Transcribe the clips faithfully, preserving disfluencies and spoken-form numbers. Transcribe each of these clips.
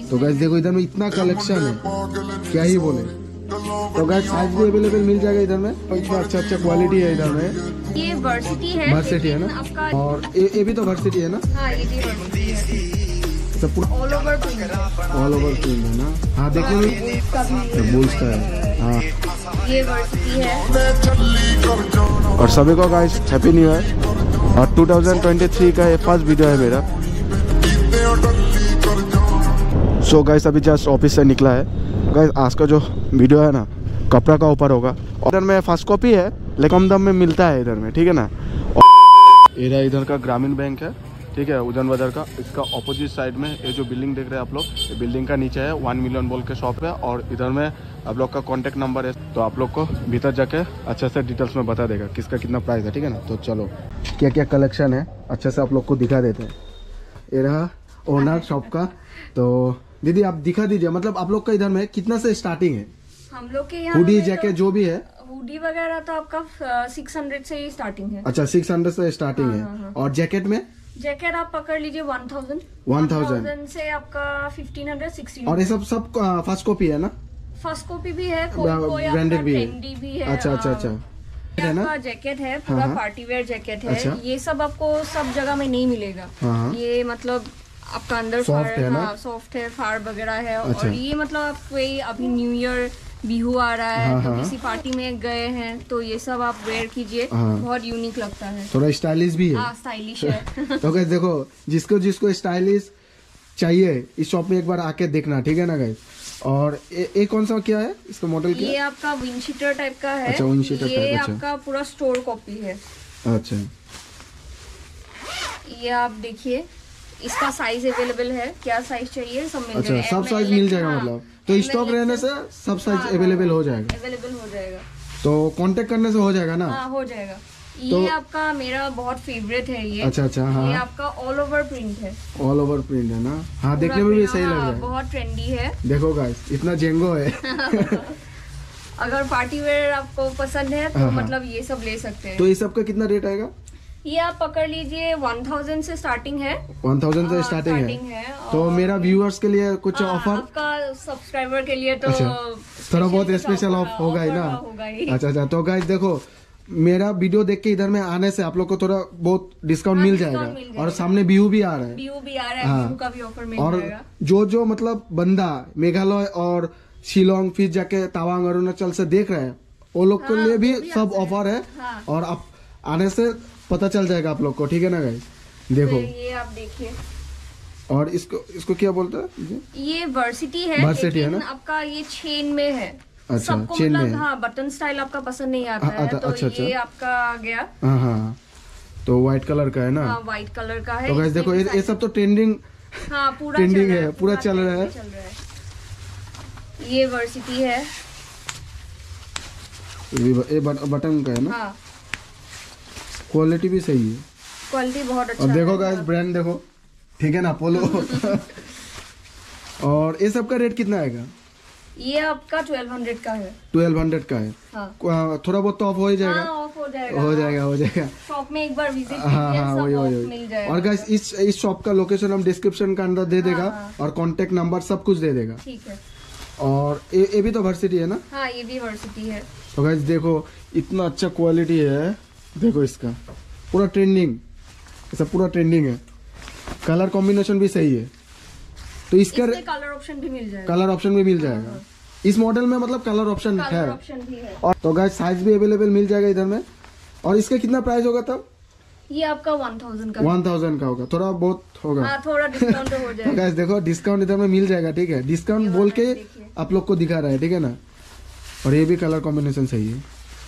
तो गाइस देखो इधर में इतना कलेक्शन है, क्या ही बोले। तो गाइस साइज भी अवेलेबल मिल जाएगा इधर में, इतना अच्छा अच्छा क्वालिटी है इधर में। ये वर्सिटी है, वर्सिटी है ना, और ये ये भी तो वर्सिटी है ना। हाँ, ये भी वर्सिटी है, सब पूरा all over print, all over print है ना। हाँ देखने में बुल्स का है। हाँ ये वर्सिटी है। और सभी को गाइस हैप्पी न्यू ईयर। और टू थाउजेंड ट्वेंटी थ्री का ये फर्स्ट वीडियो है मेरा। सो so गाइस अभी जस्ट ऑफिस से निकला है। गाइस आज का जो वीडियो है ना कपड़ा का ऊपर होगा। इधर में फर्स्ट कॉपी है लेकिन कम दाम में मिलता है इधर में, ठीक है ना। और इधर का ग्रामीण बैंक है, ठीक है, उधन बाजार का। इसका ऑपोजिट साइड में ये जो बिल्डिंग देख रहे हैं आप लोग, ये बिल्डिंग का नीचे है वन मिलियन बोल के शॉप है। और इधर में आप लोग का कॉन्टेक्ट नंबर है, तो आप लोग को भीतर जाके अच्छे से डिटेल्स में बता देगा किसका कितना प्राइस है, ठीक है ना। तो चलो क्या क्या कलेक्शन है अच्छे से आप लोग को दिखा देते हैं। ये रहा ओनर शॉप का। तो दीदी आप दिखा दीजिए, मतलब आप लोग का इधर में कितना से स्टार्टिंग है? हम लोग के यहाँ हुडी जैकेट जो भी है, हुडी वगैरह तो आपका सिक्स हंड्रेड से ही स्टार्टिंग है। अच्छा सिक्स हंड्रेड से स्टार्टिंग है। हाँ, हाँ। और जैकेट में जैकेट आप पकड़ लीजिए वन थाउजेंड वन थाउजेंड से आपका फिफ्टीन हंड्रेड सिक्सटीन। और ये सब सब फर्स्ट कॉपी है ना, फर्स्ट कॉपी भी है, कोई कोई ब्रांडेड भी है। भी है। अच्छा अच्छा अच्छा है ना, जैकेट है पूरा पार्टी वेयर जैकेट है। अच्छा। ये सब आपको सब जगह में नहीं मिलेगा। हाँ। ये मतलब आपका अंदर सॉफ्ट है ना, सॉफ्ट है, फार वगैरह है। अच्छा। और ये मतलब आप कोई अभी न्यू ईयर बिहू आ रहा है, हाँ, तो हाँ। किसी पार्टी में गए हैं तो ये सब आप वेयर कीजिए। हाँ। बहुत यूनिक लगता है, थोड़ा स्टाइलिश भी है। हाँ, स्टाइलिश है। तो गाइस देखो जिसको जिसको स्टाइलिश चाहिए इस शॉप में एक बार आके देखना, ठीक है ना गाइस। और ये, ये कौन सा क्या है इसका मॉडल? क्या ये आपका विंडशीटर टाइप का है। अच्छा विंडशीटर टाइप। ये अच्छा। आपका पूरा स्टोर कॉपी है। अच्छा ये आप देखिए, इसका साइज अवेलेबल है, क्या साइज चाहिए सब मिल अच्छा, जाएगा। सब साइज मिल जाएगा। हाँ, मतलब तो स्टॉक रहने से सब साइज अवेलेबल हो जाएगा। अवेलेबल हो जाएगा, तो कांटेक्ट करने से हो जाएगा ना। हाँ, हो जाएगा। ये तो, आपका मेरा बहुत फेवरेट है ये। अच्छा अच्छा। हाँ, ये आपका ऑल ओवर प्रिंट है। ऑल ओवर प्रिंट है ना। हाँ देखने में भी सही लग रहा है, बहुत ट्रेंडी है। देखो गाइस इतना जेंगो है। अगर पार्टी वेयर आपको पसंद है तो हाँ, मतलब ये सब ले सकते हैं। तो ये सब का कितना रेट आएगा? ये आप पकड़ लीजिए वन थाउजेंड से स्टार्टिंग है। वन थाउजेंड से स्टार्टिंग है, है। तो मेरा व्यूअर्स के लिए कुछ ऑफर? आपका सब्सक्राइबर के लिए तो अच्छा, थोड़ा बहुत स्पेशल ऑफ होगा ही ना। अच्छा अच्छा। तो गाइस देखो मेरा वीडियो देख के इधर में आने से आप लोग को थोड़ा बहुत डिस्काउंट मिल जाएगा। और सामने बिहू भी आ रहा है, बिहू भी आ रहा है, बिहू का भी ऑफर मिल और जाएगा। जो जो मतलब बंदा मेघालय और शिलोंग फिर जाके तवांग अरुणाचल से देख रहे हैं वो लोग के लिए भी सब ऑफर है। और आप आने से पता चल जाएगा आप लोग को, ठीक है ना गाइस। देखो ये आप देखिए। और इसको इसको क्या बोलते हैं? ये वर्सिटी है, वर्सिटी है ना। आपका ये चेन में है। अच्छा, सबको चेन मतलब में। हाँ, बटन स्टाइल आपका पसंद नहीं आता आ, है आता, तो अच्छा, ये अच्छा। आपका आ गया। हाँ हाँ, तो व्हाइट कलर का है ना। हाँ, व्हाइट कलर का है। तो गाइस देखो ये सब तो ट्रेंडिंग, हाँ, पूरा ट्रेंडिंग है, पूरा चल रहा है। ये वर्सिटी है, ये बटन का है ना। हाँ। क्वालिटी भी सही है, क्वालिटी बहुत अच्छा और देखो है। गाइस ब्रांड देखो, ठीक है ना, पोलो। और ये सब का रेट कितना आएगा? ये आपका ट्वेल्व हंड्रेड का है। ट्वेल्व हंड्रेड का है। हाँ। थोड़ा बहुत तो ऑफ हो ही जाएगा। हाँ, ऑफ हो जाएगा, हो जाएगा हो जाएगा शॉप में एक बार विजिट कीजिए। हाँ हाँ वही वही वही। और गाइस इस इस शॉप का लोकेशन हम डिस्क्रिप्शन के अंदर दे देगा। हाँ, और कांटेक्ट नंबर सब कुछ दे देगा, ठीक है। और ये ये भी तो वर्सिटी है ना। हाँ, ये भी वर्सिटी है। तो गाइस देखो इतना अच्छा क्वालिटी है, देखो इसका पूरा ट्रेंडिंग, ऐसा पूरा ट्रेंडिंग है। कलर कॉम्बिनेशन भी सही है, तो इसका कलर ऑप्शन भी मिल जाएगा। कलर ऑप्शन भी मिल जाएगा। हाँ। इस मॉडल में मतलब कलर ऑप्शन है, है। और तो गाइस साइज भी अवेलेबल मिल जाएगा इधर में। और इसका कितना प्राइस होगा तब? ये आपका वन थाउजेंड का वन थाउजेंड का होगा, थोड़ा बहुत होगा। हाँ, थोड़ा डिस्काउंट हो जाएगा। तो गाइस देखो डिस्काउंट इधर में मिल जाएगा, ठीक है। डिस्काउंट बोल के आप लोग को दिखा रहा है, ठीक है ना। और ये भी कलर कॉम्बिनेशन सही है,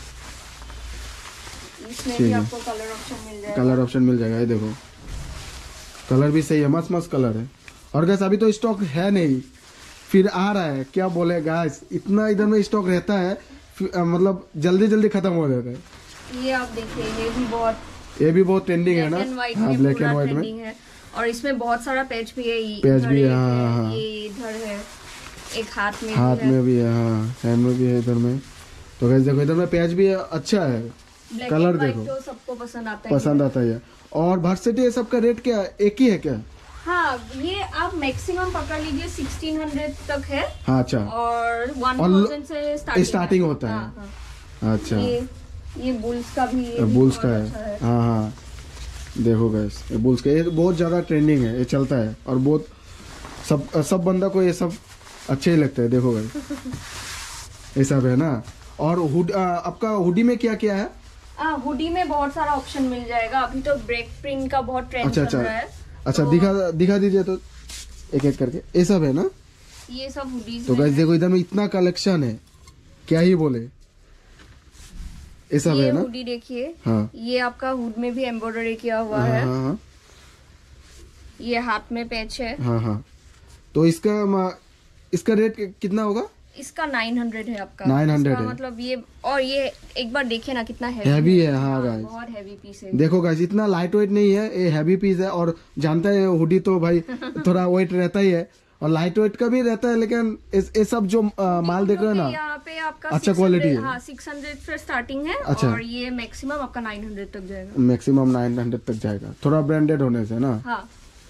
इसमें भी आपको कलर ऑप्शन मिल जाएगा। कलर ऑप्शन मिल जाएगा। ये देखो कलर भी सही है, मस्त मस्त कलर है। और गाइस अभी तो स्टॉक है नहीं, फिर आ रहा है, क्या बोले गाइस, इतना इधर में स्टॉक रहता है मतलब जल्दी जल्दी खत्म हो जाता है। ये आप देखिए, ये भी बहुत ये भी बहुत ट्रेंडिंग है ना। हाँ, ब्लैक एंड व्हाइट में। और इसमें बहुत सारा पैच भी है। पैच भी है, हाँ, ये इधर है, एक हाथ में हाथ में भी है, हाँ, हैंड में भी है इधर में। तो गाइस देखो इधर में पैच भी है, अच्छा है। कलर देखो तो सबको पसंद आता है, पसंद आता है। और वर्सिटी सबका रेट क्या एक ही है क्या? हाँ, ये आप मैक्सिमम पकड़ लीजिए सिक्सटीन हंड्रेड तक है। हाँ अच्छा, और वन थाउजेंड से स्टार्टिंग स्टार्टिंग होता है। हाँ, हाँ। अच्छा, ये ये बुल्स का भी, ये बुल्स का है, अच्छा है। हाँ हाँ देखो गाइस, ये बुल्स का ये बहुत ज्यादा ट्रेंडिंग है, ये चलता है और बहुत सब सब बंदा को ये सब अच्छे ही लगता है। देखो गाइस ये सब है ना। और हुड, आ, आपका हुडी में क्या क्या है? आ, हुडी में बहुत सारा ऑप्शन मिल जाएगा। अभी तो ब्रेक प्रिंट का बहुत ट्रेंड अच्छा, चल अच्छा, रहा है। अच्छा तो दिखा दिखा दीजिए तो एक एक करके। ये सब है ना, ये सब हुडीज तो गाइस देखो इधर में इतना कलेक्शन है, क्या ही बोले। ये सब ये है ना, हुडी देखिए। हाँ ये आपका हुड में भी एम्ब्रॉयडरी किया हुआ हाँ है। हाँ हाँ ये हाथ में पैच है। हाँ हाँ। तो इसका मा- इसका रेट कितना होगा? इसका नाइन हंड्रेड है आपका। नाइन हंड्रेड इसका है। मतलब ये, और ये एक बार देखिए ना कितना हैवी हैवी है। हाँ गाइस बहुत हैवी पीस है। देखो गाइस इतना लाइट वेट नहीं है, ये हैवी पीस है। और जानता है हुडी तो भाई थोड़ा वेट रहता ही है और लाइट वेट का भी रहता है, लेकिन ये सब जो आ, माल देख रहे हो ना, यहाँ पे आपका अच्छा क्वालिटी है। हाँ, सिक्स हंड्रेड से स्टार्टिंग है। अच्छा। और ये मैक्सिमम आपका नाइन हंड्रेड तक जाएगा। मैक्सिमम नाइन हंड्रेड तक जाएगा, थोड़ा ब्रांडेड होने से ना। हाँ,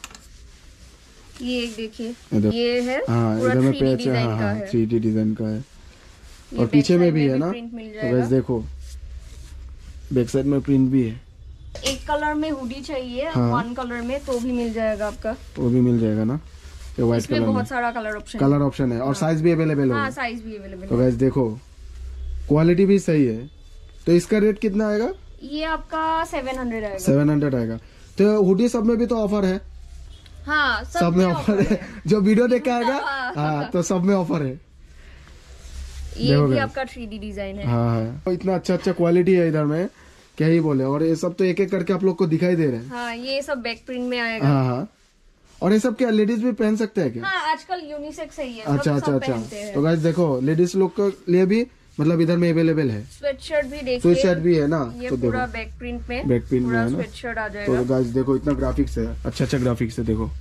ये एक देखिए, इधर- ये है हाँ पूरा इधर में थ्री डी पैच है, डिजाइन हाँ का हाँ है। थ्री डी डिजाइन का है। ये और बैक पीछे में साइड भी है ना, प्रिंट मिल तो जाएगा। वैसे देखो बैक साइड में प्रिंट भी है। एक कलर में हुडी चाहिए, हाँ। वन कलर में तो भी मिल जाएगा आपका। वो भी मिल जाएगा ना, ये व्हाइट इसमें कलर में बहुत सारा कलर ऑप्शन कलर ऑप्शन है और साइज भी अवेलेबल हाँ, होगा। साइज भी अवेलेबल तो है। वैसे देखो क्वालिटी भी सही है। तो इसका रेट कितना आएगा? ये आपका सेवन हंड्रेड आएगा। सेवन हंड्रेड आएगा। तो हुडी सब में भी तो ऑफर है? हाँ, सब, सब में ऑफर है, जो वीडियो देख के आएगा हाँ। हाँ तो सब में ऑफर है। ये देखो भी guys। आपका थ्री डी डिजाइन है। हाँ है, तो इतना अच्छा अच्छा क्वालिटी है इधर में, क्या ही बोले। और ये सब तो एक एक करके आप लोग को दिखाई दे रहे हैं। हाँ, ये सब बैक प्रिंट में आएगा। हाँ हाँ। और ये सब क्या लेडीज भी पहन सकते हैं क्या? हाँ, आजकल यूनिसेक्स है ये। अच्छा सब- अच्छा सब अच्छा। पहनते हैं। तो गाइस देखो लेडीज लोग के लिए भी मतलब इधर में अवेलेबल है। स्वेट शर्ट भी देखिए। स्वेट शर्ट भी है ना, ये तो पूरा देखो बैक प्रिंट में, बैक प्रिंट में पूरा है ना। स्वेट शर्ट आ जाएगा। तो गाइस देखो इतना ग्राफिक्स है, अच्छा अच्छा ग्राफिक्स है देखो।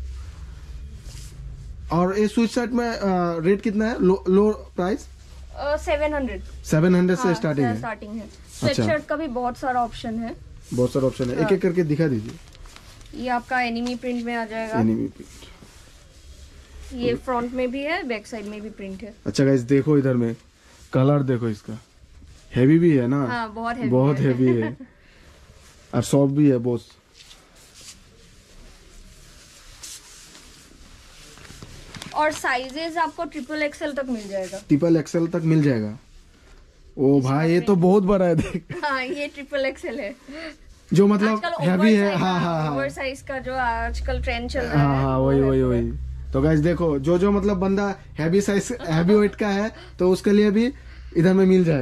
और ये स्वेट शर्ट में रेट कितना है? Low, low price seven hundred seven hundred से स्टार्टिंग है। स्टार्टिंग है। स्वेट अच्छा। शर्ट का भी बहुत सारा ऑप्शन है। बहुत सारा ऑप्शन है, एक हाँ। एक करके दिखा दीजिए। ये आपका एनिमी प्रिंट में आ जाएगा। Enemy print. ये फ्रंट में भी है, बैक साइड में भी प्रिंट है। अच्छा गाइस देखो इधर में कलर देखो, इसका हैवी भी है ना। हाँ, बहुत हैवी बहुत है। हैवी है और सॉफ्ट भी है बहुत। और साइजेस आपको ट्रिपल एक्सएल तक मिल जाएगा। ट्रिपल एक्सएल तक मिल जाएगा। ओ भाई ये तो बहुत बड़ा है देख। हाँ, ये ट्रिपल एक्सएल है। जो मतलब आजकल हैवी है। oversize- हाँ हाँ हाँ ओवर साइज का जो आजकल ट्रेंड चल रहा हाँ है। हाँ वो वही है वही पूरा। वही। तो गाइस देखो जो जो मतलब बंदा हैवी साइज हैवी वेट का है तो उसके लिए भी इधर में मिल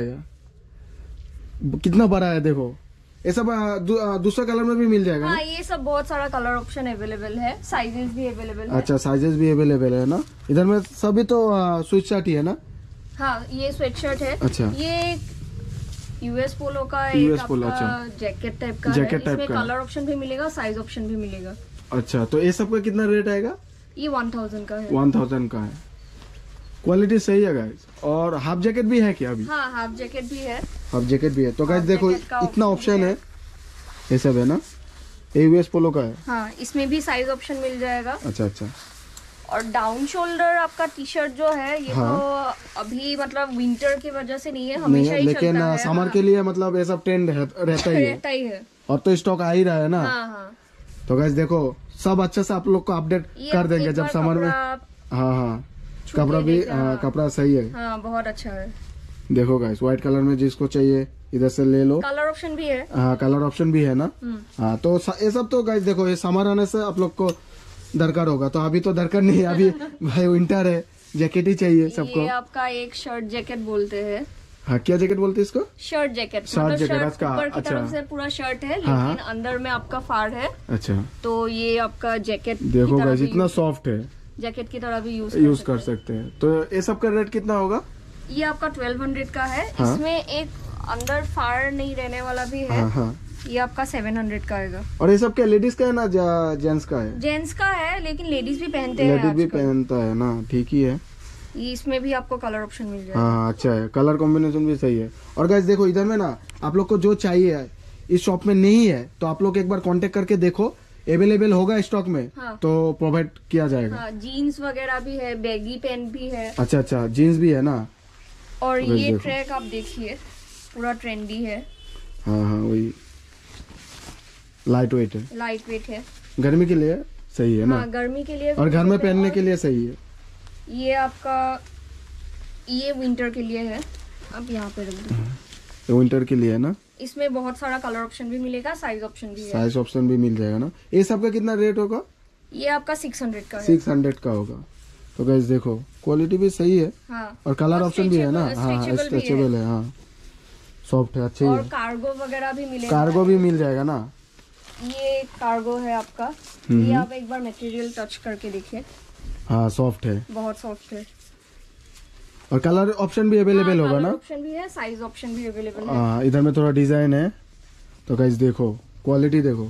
जाएगा। कितना बड़ा है देखो। ये सब आ, दू, आ, दूसरा कलर में भी मिल जाएगा हाँ, ना? ये सब बहुत सारा कलर ऑप्शन अवेलेबल है, साइजेस भी अवेलेबल है। अच्छा साइजेस भी अवेलेबल है ना इधर में। सभी तो स्विच शर्ट ही है ना? हाँ, ये स्वेट शर्ट है। अच्छा। ये यूएस पोलो का यूएस एक पोलो, आपका अच्छा। जैकेट टाइप का जैकेट है। टाइप इसमें का है। कलर ऑप्शन भी मिलेगा, साइज ऑप्शन भी मिलेगा। अच्छा तो ये सब का कितना रेट आएगा? ये वन थाउजेंड का है। वन थाउजेंड का है। क्वालिटी सही है गाइस। और हाफ जैकेट भी है क्या अभी? हाँ, हाफ जैकेट भी है। हाफ जैकेट भी है। तो गाइस हाफ देखो जैकेट का इतना ऑप्शन ऑप्शन भी है, ये सब है ना। ये यूएस पोलो का है। हाँ, इसमें भी साइज ऑप्शन मिल जाएगा। अच्छा अच्छा। और डाउन शोल्डर आपका टी शर्ट जो है ये हाँ। तो अभी मतलब विंटर की वजह से नहीं है, नहीं हमेशा है, ही लेकिन चलता है। समर हाँ, के लिए मतलब ये सब ट्रेंड रहता ही है। रहता ही है। और तो स्टॉक आ ही रहा है ना। हाँ हाँ। तो गाइस देखो सब अच्छे से आप लोग को अपडेट ये कर देंगे एक जब बार समर में। कपड़ा आप हाँ हाँ छू के कपड़ा भी देखिए, हाँ, हाँ। कपड़ा सही है। हाँ, बहुत अच्छा है। देखो गाइस व्हाइट कलर में जिसको चाहिए इधर से ले लो। कलर ऑप्शन भी है। हाँ कलर ऑप्शन भी है ना। हम्म। हाँ तो स- ये सब तो गाइस देखो ये समर आने से आप लोग को दरकार होगा। तो अभी तो दरकार नहीं है, अभी भाई विंटर है, जैकेट ही चाहिए सबको। ये आपका एक शर्ट जैकेट बोलते हैं। हाँ क्या जैकेट बोलते हैं इसको? Shirt jacket. शर्ट मतलब जैकेट, शर्ट अच्छा, ऊपर की अच्छा। तरफ से पूरा शर्ट है, हाँ, लेकिन अंदर में आपका फाड़ है। अच्छा तो ये आपका जैकेट देखो गाइस इतना सॉफ्ट है, जैकेट की तरह भी यूज यूज कर सकते हैं। तो ये सब का रेट कितना होगा? ये आपका ट्वेल्व हंड्रेड का है। हाँ। इसमें एक अंदर फाड़ नहीं रहने वाला भी है। हाँ हाँ। ये आपका सेवन हंड्रेड का आएगा। और ये सब क्या लेडीज का है ना जेंट्स का है? जेंट्स का है, लेकिन लेडीज भी पहनते हैं लेडीज भी आजकल। पहनता है ना, ठीक ही है। ये इसमें भी आपको कलर ऑप्शन मिल जाएगा। हाँ हाँ अच्छा है, कलर कॉम्बिनेशन भी सही है। और गाइस देखो इधर में ना आप लोग को जो चाहिए इस शॉप में नहीं है तो आप लोग एक बार कांटेक्ट करके देखो। अवेलेबल होगा स्टॉक में। हाँ। तो प्रोवाइड किया जाएगा। हाँ, जीन्स वगैरह भी है, बैगी पैंट भी है। अच्छा अच्छा, जीन्स भी है ना। और ये ट्रैक आप देखिए, पूरा ट्रेंडी है। हाँ हाँ, वही लाइट वेट है, लाइट वेट है, गर्मी के लिए सही है ना। हाँ, गर्मी के लिए और घर में पहनने के लिए सही है। ये आपका ये विंटर के लिए है। अब यहाँ पे रख दो, विंटर के लिए है ना। इसमें बहुत सारा कलर ऑप्शन भी मिलेगा, साइज ऑप्शन भी है। साइज ऑप्शन भी मिल जाएगा ना। ये सब का कितना रेट होगा? ये आपका सिक्स हंड्रेड का है। सिक्स हंड्रेड का होगा। तो गाइस देखो, क्वालिटी भी सही है। हाँ। और कलर ऑप्शन भी है ना। हाँ, स्ट्रेचेबल है, हाँ, सॉफ्ट है, अच्छे ही और है। कार्गो वगैरह भी मिलेगा। कार्गो भी मिल जाएगा ना। ये कार्गो है आपका। ये आप एक बार मटेरियल टच करके देखिए। हाँ, सॉफ्ट है, बहुत सॉफ्ट है। और कलर ऑप्शन भी अवेलेबल होगा ना। ऑप्शन भी है, साइज ऑप्शन भी अवेलेबल है। हाँ, इधर में थोड़ा डिजाइन है। तो गाइस देखो, क्वालिटी देखो,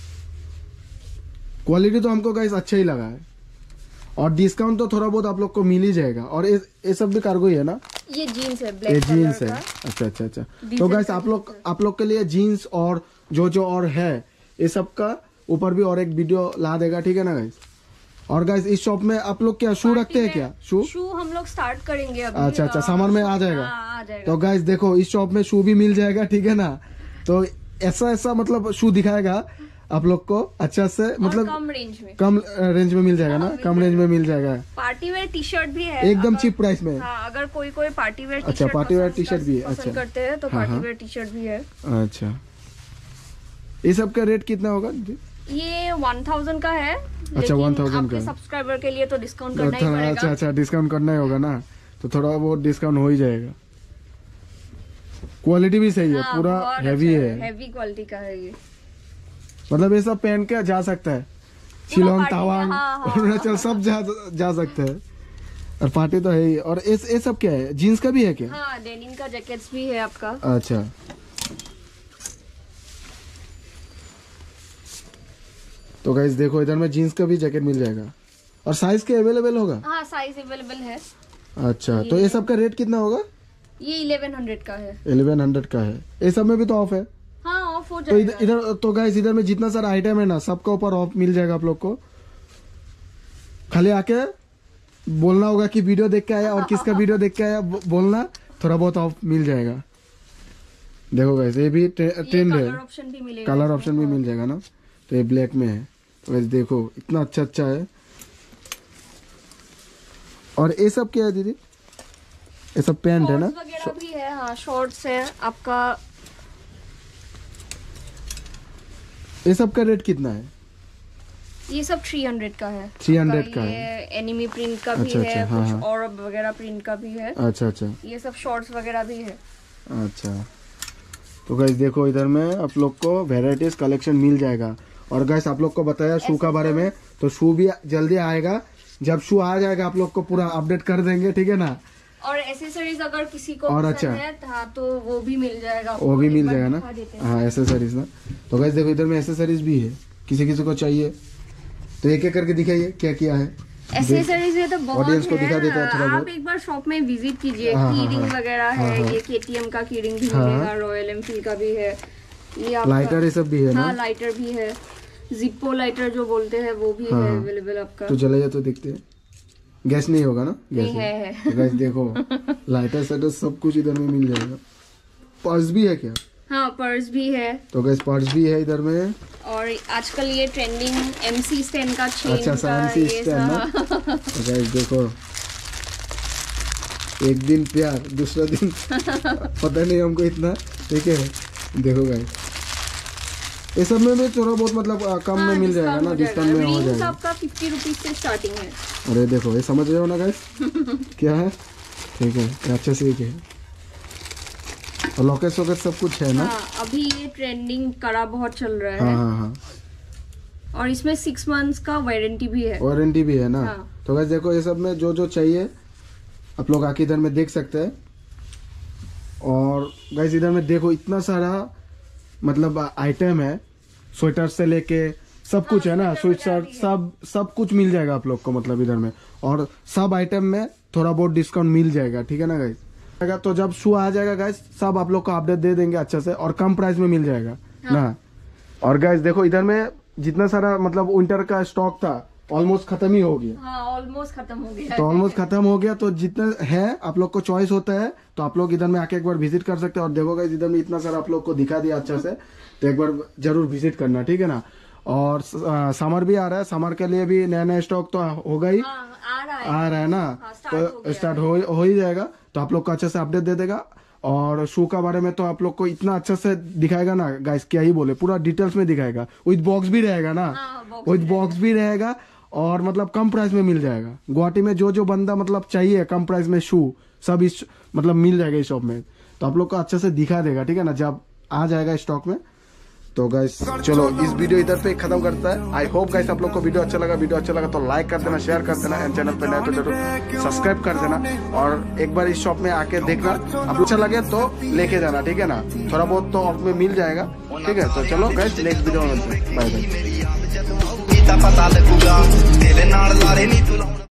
क्वालिटी तो हमको गाइस अच्छा ही लगा है। और डिस्काउंट तो थोड़ा बहुत आप लोग को मिल ही जाएगा। और ये सब भी कार्गो ही है ना। ये जीन्स है, ये ब्लैक जीन्स कलर है। का। अच्छा अच्छा अच्छा। तो गाइस आप लोग आप लोग के लिए जीन्स और जो जो और है ये सब का ऊपर भी और एक वीडियो ला देगा, ठीक है ना गाइस। और गाइस इस शॉप में आप लोग क्या शू रखते हैं क्या? शू शू हम लोग स्टार्ट करेंगे अभी। अच्छा अच्छा, समर में आ जाएगा। हाँ, आ जाएगा। तो गाइस देखो, इस शॉप में शू भी मिल जाएगा, ठीक है ना। तो ऐसा ऐसा मतलब शू दिखाएगा आप लोग को अच्छा से, मतलब कम रेंज में कम रेंज में मिल जाएगा ना। कम रेंज में मिल जाएगा। पार्टी वेयर टी शर्ट भी है एकदम चीप प्राइस में। हाँ, अगर कोई कोई पार्टी वेयर अच्छा, पार्टी वेयर टी शर्ट भी है। पसंद अच्छा करते हैं तो पार्टी वेयर टी शर्ट भी है। अच्छा, ये सब का रेट कितना होगा? ये वन थाउजेंड का है। अच्छा, वन थाउजेंड का। सब्सक्राइबर के लिए तो डिस्काउंट करना ही पड़ेगा। अच्छा अच्छा, डिस्काउंट करना ही होगा ना। तो थोड़ा बहुत डिस्काउंट हो ही जाएगा। क्वालिटी भी सही है, हाँ, पूरा हैवी अच्छा है, हैवी क्वालिटी का है ये। मतलब ये सब पहन के जा सकता है। शिलोंग, पार्टी- तवांग, हाँ, हाँ, अरुणाचल सब जा जा सकते हैं। और पार्टी तो है ही। और ये ये सब क्या है? जीन्स का भी है क्या? हाँ, डेनिम का जैकेट्स भी है आपका। अच्छा, तो गाइस देखो, इधर में जीन्स का भी जैकेट मिल जाएगा। और साइज के अवेलेबल होगा? हाँ, साइज अवेलेबल है। अच्छा, तो ये सब का रेट कितना होगा? ये इलेवन हंड्रेड का है। इलेवन हंड्रेड का है। ये सब में भी तो ऑफ है? हाँ, ऑफ हो तो जाएगा। इधर इधर तो गाइस इधर में जितना सारा आइटम है ना, सबका ऊपर ऑफ मिल जाएगा आप लोग को। खाली आके बोलना होगा कि वीडियो देख के आया और किसका वीडियो देख के आया, बोलना, थोड़ा बहुत ऑफ मिल जाएगा। देखो गाइस, ये भी ट्रेंड है, कलर ऑप्शन भी मिलेगा। कलर ऑप्शन भी मिल जाएगा ना। तो ये ब्लैक में है। तो गाइस देखो, इतना अच्छा अच्छा है। और ये सब क्या है दीदी? ये सब पैंट है ना, वगैरह भी है। हाँ, शॉर्ट्स है आपका। ये सब का रेट कितना है? ये सब थ्री हंड्रेड का है। थ्री हंड्रेड का ये है। एनिमी प्रिंट का भी अच्छा, है, अच्छा, हाँ, कुछ हाँ। और वगैरह प्रिंट का भी है। अच्छा अच्छा ये सब शॉर्ट्स वगैरह भी है। अच्छा। तो गाइस देखो, इधर में आप लोग को वेराइटीज कलेक्शन मिल जाएगा। और गाइस आप लोग को बताया शू का बारे में, तो शू भी जल्दी आएगा। जब शू आ जाएगा आप लोग को पूरा अपडेट कर देंगे, ठीक है ना। और एसेसरीज अगर किसी को और पसंद अच्छा है हाँ, तो वो भी मिल जाएगा। वो भी मिल जाएगा ना। दिखा देते हैं। हाँ, एसेसरीज ना। तो गाइस देखो, इधर में एसेसरीज भी है, किसी किसी को चाहिए तो एक एक करके दिखाइए क्या क्या है। एसेसरीज ये तो बहुत ऑडियंस को है। दिखा देता है थोड़ा आप बहुत। एक बार शॉप में विजिट कीजिए। हाँ, हाँ, कीरिंग हाँ। वगैरह हाँ, है। हाँ। ये केटीएम का कीरिंग भी हाँ। मिलेगा, रॉयल एनफील्ड का भी है। ये आपका- लाइटर ये सब भी है हाँ, ना। लाइटर भी है। जिप्पो लाइटर जो बोलते हैं वो भी हाँ। है अवेलेबल आपका। तो चले जाए तो देखते हैं। गैस नहीं होगा ना? गैस नहीं है, है। तो गाइस देखो, लाइटर साइटर सब कुछ इधर में मिल जाएगा। पर्स भी है क्या? हाँ, पर्स भी है। तो गाइस पर्स भी है इधर में। और आजकल ये ट्रेंडिंग एमसी स्टैंड का चेन अच्छा, का एमसी ये स्टैंड ना। सब। तो गाइस देखो, एक दिन प्यार, दूसरा दिन पता नहीं हमको इतना, ठीक है। देखो गाइस, ये सब में भी थोड़ा बहुत मतलब आ, कम हाँ, में मिल जाएगा डिस्काउंट ना, हो डिस्काउंट में हो रिंग्स जाएगा। आपका फिफ्टी रुपीज से स्टार्टिंग है। अरे देखो, ये समझ रहे हो ना गाइस क्या है, ठीक है, ये अच्छे से है। और लॉकेट सॉकेट सब कुछ है ना। हाँ, अभी ये ट्रेंडिंग कड़ा बहुत चल रहा है। हाँ हाँ हाँ, और इसमें सिक्स मंथ्स का वारंटी भी है। वारंटी भी है ना। हाँ। तो गाइस देखो, ये सब में जो जो चाहिए आप लोग आके इधर में देख सकते हैं। और गाइस इधर में देखो, इतना सारा मतलब आइटम है, स्वेटर से लेके सब कुछ है ना, स्वेट शर्ट सब सब कुछ मिल जाएगा आप लोग को, मतलब इधर में। और सब आइटम में थोड़ा बहुत डिस्काउंट मिल जाएगा, ठीक है ना गाइस। तो जब शू आ जाएगा गाइस, सब आप लोग को अपडेट दे देंगे अच्छा से, और कम प्राइस में मिल जाएगा। हाँ। ना। और गाइस देखो, इधर में जितना सारा मतलब विंटर का स्टॉक था ऑलमोस्ट खत्म ही हो गया। हाँ, ऑलमोस्ट खत्म हो गया। तो ऑलमोस्ट खत्म हो गया, तो जितना है आप लोग को चॉइस होता है तो आप लोग इधर में आके एक बार विजिट कर सकते हैं। और देखो गाइस, इधर में इतना सारा आप लोग को दिखा दिया अच्छा से, तो एक बार जरूर विजिट करना, ठीक है ना। और समर भी आ रहा है, समर के लिए भी नया नया स्टॉक तो होगा ही। हाँ, आ रहा है आ रहा है ना। हाँ, तो स्टार्ट हो, हो ही जाएगा, तो आप लोग को अच्छे से अपडेट दे देगा। और शू का बारे में तो आप लोग को इतना अच्छा से दिखाएगा ना गाइस, क्या ही बोले, पूरा डिटेल्स में दिखाएगा। विद बॉक्स भी रहेगा ना, विद बॉक्स भी रहेगा और मतलब कम प्राइस में मिल जाएगा। गुवाहाटी में जो जो बंदा मतलब चाहिए कम प्राइस में शू, सब इस मतलब मिल जाएगा इस शॉप में। तो आप लोग को अच्छे से दिखा देगा, ठीक है ना, जब आ जाएगा स्टॉक में। तो गाइस चलो इस वीडियो इधर पे खत्म करता है। आई होप गाइस आप लोग को वीडियो अच्छा लगा। वीडियो अच्छा लगा तो लाइक कर देना, शेयर कर देना, एंड चैनल पे नए तो जरूर सब्सक्राइब कर देना। और एक बार इस शॉप में आके देखना, आप अच्छा लगे तो लेके जाना, ठीक है ना। थोड़ा बहुत तो ऑफ में मिल जाएगा, ठीक है। तो चलो गाइस नेक्स्ट वीडियो में मिलते हैं, बाय बाय।